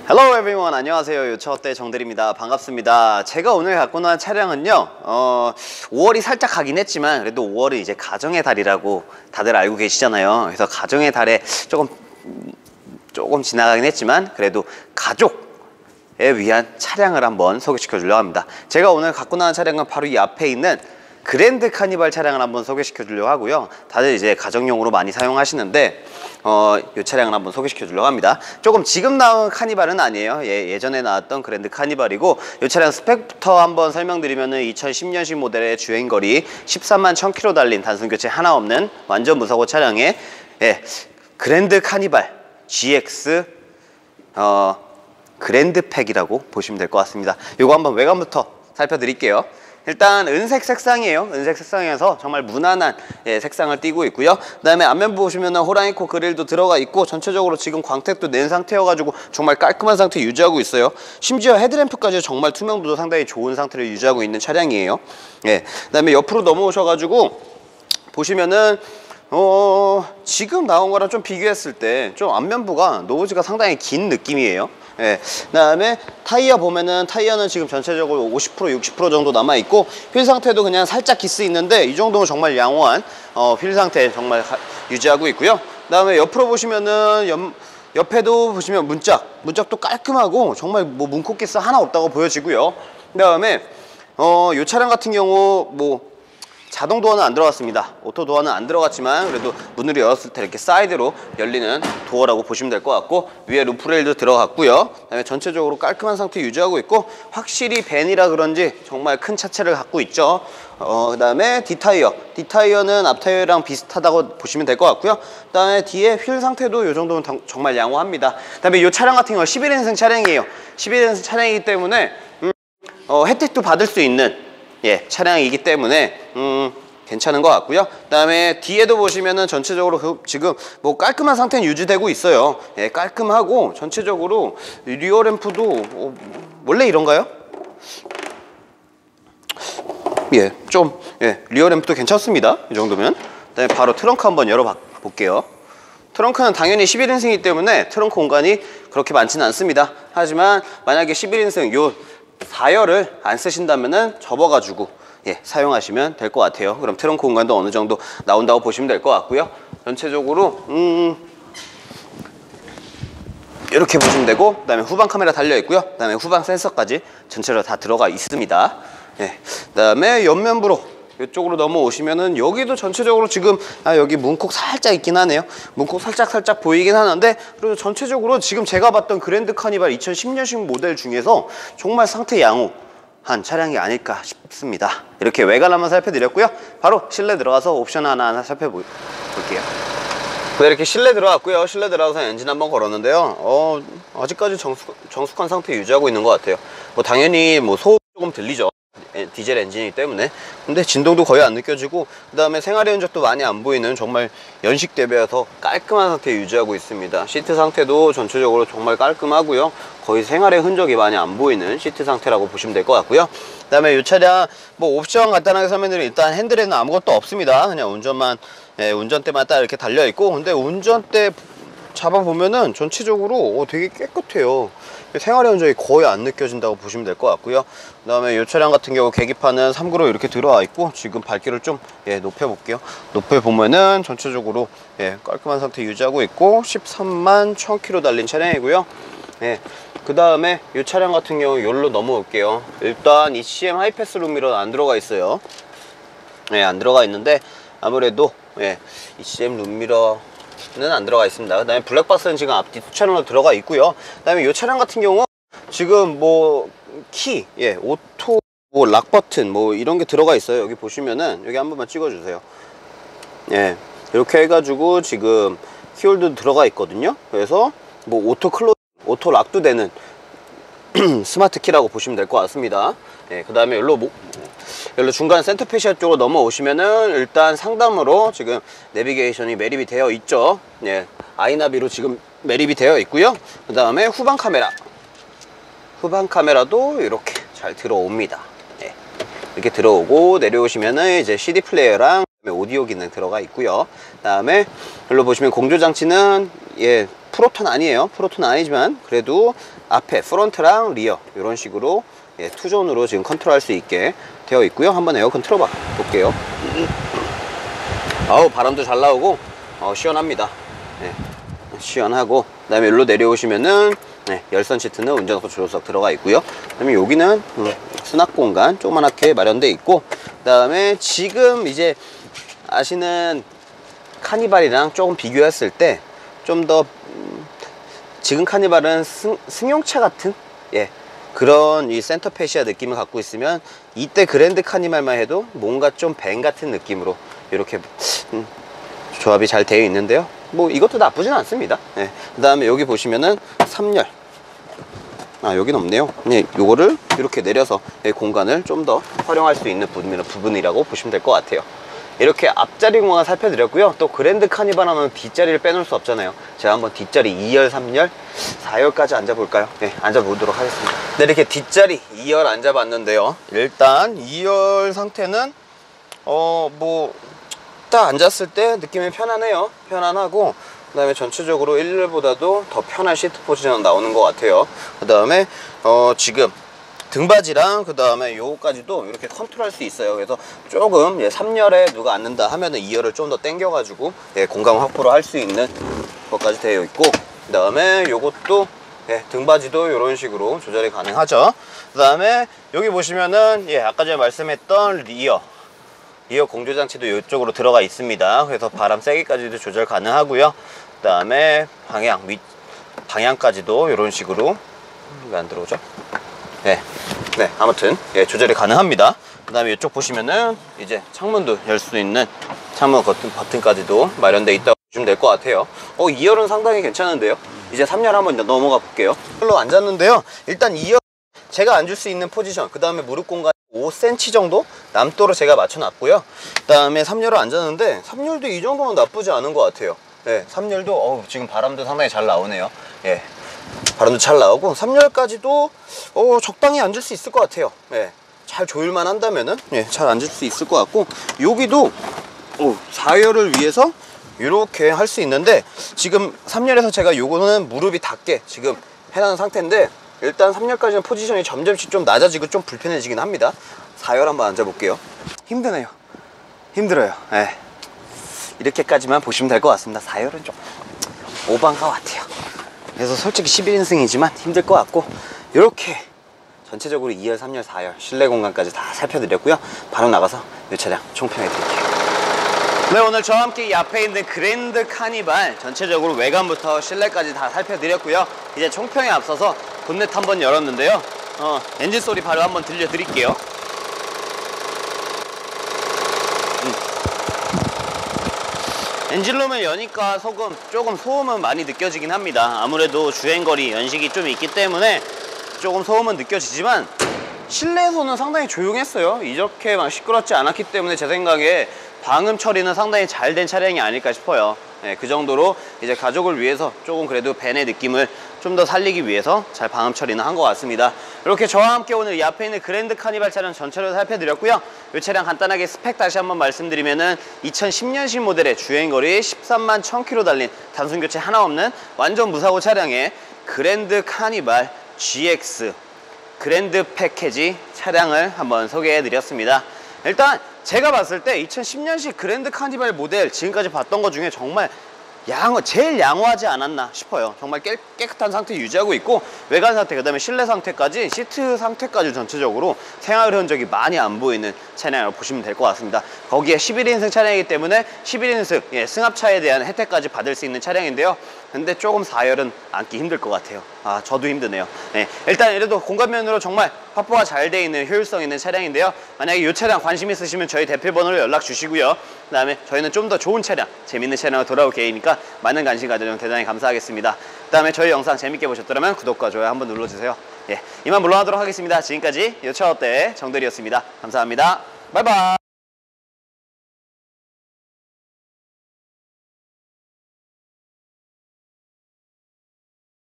Hello everyone, 안녕하세요. 요차어때 정대리입니다. 반갑습니다. 제가 오늘 갖고 나온 차량은요 5월이 살짝 가긴 했지만 그래도 5월은 이제 가정의 달이라고 다들 알고 계시잖아요. 그래서 가정의 달에 조금 지나가긴 했지만 그래도 가족에 위한 차량을 한번 소개시켜 주려고 합니다. 제가 오늘 갖고 나온 차량은 바로 이 앞에 있는 그랜드 카니발 차량을 한번 소개시켜 주려고 하고요. 다들 이제 가정용으로 많이 사용하시는데 이 차량을 한번 소개시켜 주려고 합니다. 조금 지금 나온 카니발은 아니에요. 예전에 나왔던 그랜드 카니발이고 이 차량 스펙부터 한번 설명드리면은 2010년식 모델의 주행거리 13만 1000km 달린 단순 교체 하나 없는 완전 무사고 차량에 그랜드 카니발 GX 그랜드팩이라고 보시면 될 것 같습니다. 이거 한번 외관부터 살펴드릴게요. 일단 은색 색상이에요. 은색 색상에서 정말 무난한 색상을 띠고 있고요. 그 다음에 앞면 보시면 호랑이코 그릴도 들어가 있고 전체적으로 지금 광택도 낸 상태여가지고 정말 깔끔한 상태 유지하고 있어요. 심지어 헤드램프까지 정말 투명도도 상당히 좋은 상태를 유지하고 있는 차량이에요. 그 다음에 옆으로 넘어오셔가지고 보시면은 지금 나온 거랑 좀 비교했을 때 좀 앞면부가 노즈가 상당히 긴 느낌이에요. 그 다음에 타이어 보면은 타이어는 지금 전체적으로 50% 60% 정도 남아있고 휠 상태도 그냥 살짝 기스 있는데 이 정도면 정말 양호한 휠 상태 정말 유지하고 있고요. 그 다음에 옆으로 보시면은 옆에도 보시면 문짝도 깔끔하고 정말 뭐 문콕 기스 하나 없다고 보여지고요. 그 다음에 이 차량 같은 경우 자동 도어는 안 들어갔습니다. 오토 도어는 안 들어갔지만 그래도 문을 열었을 때 이렇게 사이드로 열리는 도어라고 보시면 될 것 같고 위에 루프레일도 들어갔고요. 그다음에 전체적으로 깔끔한 상태 유지하고 있고 확실히 밴이라 그런지 정말 큰 차체를 갖고 있죠. 그다음에 뒷타이어는 앞타이어랑 비슷하다고 보시면 될 것 같고요. 그다음에 뒤에 휠 상태도 이 정도면 정말 양호합니다. 그다음에 이 차량 같은 경우는 11인승 차량이에요. 11인승 차량이기 때문에 혜택도 받을 수 있는 차량이기 때문에 괜찮은 것 같고요. 그 다음에 뒤에도 보시면은 전체적으로 지금 뭐 깔끔한 상태는 유지되고 있어요. 깔끔하고 전체적으로 리어 램프도 원래 이런가요? 리어 램프도 괜찮습니다. 이 정도면. 그다음에 바로 트렁크 한번 열어 볼게요. 트렁크는 당연히 11인승이기 때문에 트렁크 공간이 그렇게 많지는 않습니다. 하지만 만약에 11인승 요 4열을 안 쓰신다면은 접어가지고 사용하시면 될 것 같아요. 그럼 트렁크 공간도 어느 정도 나온다고 보시면 될 것 같고요. 전체적으로 이렇게 보시면 되고 그 다음에 후방 카메라 달려 있고요. 그 다음에 후방 센서까지 전체로 다 들어가 있습니다. 그 다음에 옆면부로 이쪽으로 넘어오시면은 여기도 전체적으로 지금 여기 문콕 살짝 있긴 하네요. 문콕 살짝 보이긴 하는데 그래도 전체적으로 지금 제가 봤던 그랜드 카니발 2010년식 모델 중에서 정말 상태 양호한 차량이 아닐까 싶습니다. 이렇게 외관 한번 살펴드렸고요. 바로 실내 들어가서 옵션 하나 살펴볼게요. 이렇게 실내 들어갔고요. 실내 들어가서 엔진 한번 걸었는데요. 아직까지 정숙한 상태 유지하고 있는 것 같아요. 당연히 소음이 조금 들리죠. 디젤 엔진이기 때문에. 근데 진동도 거의 안 느껴지고 그 다음에 생활의 흔적도 많이 안 보이는 정말 연식 대비해서 깔끔한 상태 유지하고 있습니다. 시트 상태도 전체적으로 정말 깔끔하고요. 거의 생활의 흔적이 많이 안 보이는 시트 상태라고 보시면 될 것 같고요. 그 다음에 이 차량 옵션 간단하게 설명드리면 일단 핸들에는 아무것도 없습니다. 그냥 운전대만 딱 이렇게 달려 있고 근데 운전대 잡아보면은 전체적으로 되게 깨끗해요. 생활의 흔적이 거의 안 느껴진다고 보시면 될 것 같고요. 그 다음에 이 차량 같은 경우 계기판은 3구로 이렇게 들어와 있고 지금 밝기를 좀 높여볼게요. 높여보면은 전체적으로 깔끔한 상태 유지하고 있고 13만 1000km 달린 차량이고요. 그 다음에 이 차량 같은 경우 여기로 넘어올게요. 일단 ECM 하이패스 룸미러는 안 들어가 있어요. 안 들어가 있는데 아무래도 ECM 룸미러 는 안 들어가 있습니다. 그 다음에 블랙박스는 지금 앞뒤 투차량으로 들어가 있고요. 그 다음에 이 차량 같은 경우 지금 키, 오토, 락 버튼 이런 게 들어가 있어요. 여기 보시면은 여기 한 번만 찍어주세요. 이렇게 해가지고 지금 키홀드도 들어가 있거든요. 그래서 오토 락도 되는 스마트 키라고 보시면 될 것 같습니다. 그 다음에 여기로 중간 센터페시아 쪽으로 넘어오시면은 일단 상단으로 지금 내비게이션이 매립이 되어 있죠. 아이나비로 지금 매립이 되어 있고요. 그 다음에 후방 카메라도 이렇게 잘 들어옵니다. 이렇게 들어오고 내려오시면은 이제 CD 플레이어랑 오디오 기능 들어가 있고요. 그 다음에 여기로 보시면 공조 장치는 프로토는 아니에요. 프로토는 아니지만 그래도 앞에 프론트랑 리어 이런 식으로 예, 투존으로 지금 컨트롤할 수 있게 되어 있고요. 한번 에어컨 틀어봐 볼게요. 아우 바람도 잘 나오고 시원합니다. 네, 시원하고, 그 다음에 여기로 내려오시면은 네, 열선 시트는 운전석 조수석 들어가 있고요. 그 다음에 여기는 수납 공간 조그맣게 마련되어 있고, 그 다음에 지금 이제 아시는 카니발이랑 조금 비교했을 때 좀 더 지금 카니발은 승용차 같은 예, 그런 이 센터 페시아 느낌을 갖고 있으면, 이때 그랜드 카니발만 해도 뭔가 좀 밴 같은 느낌으로 이렇게 조합이 잘 되어 있는데요. 뭐 이것도 나쁘진 않습니다. 네. 그 다음에 여기 보시면은 3열, 여기는 없네요. 네, 요거를 이렇게 내려서 공간을 좀 더 활용할 수 있는 부분이라고 보시면 될 것 같아요. 이렇게 앞자리 공간 살펴드렸고요. 또 그랜드 카니발 하면 뒷자리를 빼놓을 수 없잖아요. 제가 한번 뒷자리 2열, 3열, 4열까지 앉아볼까요? 네, 앉아보도록 하겠습니다. 네, 이렇게 뒷자리 2열 앉아봤는데요. 일단 2열 상태는 뭐 딱 앉았을 때 느낌이 편안해요. 편안하고, 그 다음에 전체적으로 1열보다도 더 편한 시트 포지션 나오는 것 같아요. 그 다음에 지금 등받이랑 그 다음에 요거까지도 이렇게 컨트롤 할 수 있어요. 그래서 조금 3열에 누가 앉는다 하면은 2열을 좀 더 당겨 가지고 공간 확보를 할 수 있는 것까지 되어 있고, 그 다음에 요것도 등받이도 이런 식으로 조절이 가능하죠. 그 다음에 여기 보시면은 아까 전에 말씀했던 리어 공조장치도 이쪽으로 들어가 있습니다. 그래서 바람 세기까지도 조절 가능하고요. 그 다음에 방향까지도 이런 식으로, 왜 안 들어오죠? 네, 아무튼 조절이 가능합니다. 그 다음에 이쪽 보시면은 이제 창문도 열 수 있는 창문 버튼까지도 마련되어 있다고 보시면 될 것 같아요. 2열은 상당히 괜찮은데요. 이제 3열 한번 넘어가 볼게요. 2열로 앉았는데요. 일단 2열 제가 앉을 수 있는 포지션, 그 다음에 무릎 공간 5cm 정도 남도로 제가 맞춰놨고요. 그 다음에 3열을 앉았는데 3열도 이 정도면 나쁘지 않은 것 같아요. 네, 3열도 지금 바람도 상당히 잘 나오네요. 예, 바람도 잘 나오고 3열까지도 적당히 앉을 수 있을 것 같아요. 예, 잘 조율만 한다면은 잘 앉을 수 있을 것 같고, 여기도 4열을 위해서 이렇게 할 수 있는데, 지금 3열에서 제가 요거는 무릎이 닿게 지금 해놓은 상태인데, 일단 3열까지는 포지션이 점점씩 좀 낮아지고 좀 불편해지긴 합니다. 4열 한번 앉아볼게요. 힘드네요. 힘들어요. 예, 이렇게까지만 보시면 될 것 같습니다. 4열은 좀 오버한 것 같아요. 그래서 솔직히 11인승이지만 힘들 것 같고, 이렇게 전체적으로 2열, 3열, 4열 실내 공간까지 다 살펴드렸고요. 바로 나가서 이 차량 총평해 드릴게요. 네, 오늘 저와 함께 이 앞에 있는 그랜드 카니발 전체적으로 외관부터 실내까지 다 살펴드렸고요. 이제 총평에 앞서서 본넷 한번 열었는데요. 엔진 소리 바로 한번 들려드릴게요. 엔진룸을 여니까 조금 소음은 많이 느껴지긴 합니다. 아무래도 주행거리 연식이 좀 있기 때문에 조금 소음은 느껴지지만, 실내에서는 상당히 조용했어요. 이렇게 막 시끄럽지 않았기 때문에 제 생각에 방음 처리는 상당히 잘 된 차량이 아닐까 싶어요. 그 정도로 이제 가족을 위해서 조금 그래도 밴의 느낌을 좀 더 살리기 위해서 잘 방음 처리는 한 것 같습니다. 이렇게 저와 함께 오늘 이 앞에 있는 그랜드 카니발 차량 전체로 살펴드렸고요. 이 차량 간단하게 스펙 다시 한번 말씀드리면은 2010년식 모델의 주행거리 13만 1000km 달린 단순 교체 하나 없는 완전 무사고 차량의 그랜드 카니발 GX 그랜드 패키지 차량을 한번 소개해드렸습니다. 일단 제가 봤을 때 2010년식 그랜드 카니발 모델 지금까지 봤던 것 중에 정말 제일 양호하지 않았나 싶어요. 정말 깨끗한 상태 유지하고 있고, 외관 상태, 그 다음에 실내 상태까지, 시트 상태까지 전체적으로 생활 흔적이 많이 안 보이는 차량을 보시면 될 것 같습니다. 거기에 11인승 차량이기 때문에 11인승 승합차에 대한 혜택까지 받을 수 있는 차량인데요. 근데 조금 4열은 앉기 힘들 것 같아요. 저도 힘드네요. 일단 이래도 공간면으로 정말 확보가 잘 돼 있는 효율성 있는 차량인데요. 만약에 이 차량 관심 있으시면 저희 대표번호로 연락 주시고요. 그 다음에 저희는 좀 더 좋은 차량, 재밌는 차량으로 돌아올 계획이니까 많은 관심 가져주면 대단히 감사하겠습니다. 그 다음에 저희 영상 재밌게 보셨더라면 구독과 좋아요 한번 눌러주세요. 이만 물러나도록 하겠습니다. 지금까지 요차어때 정대리였습니다. 감사합니다. 바이바이.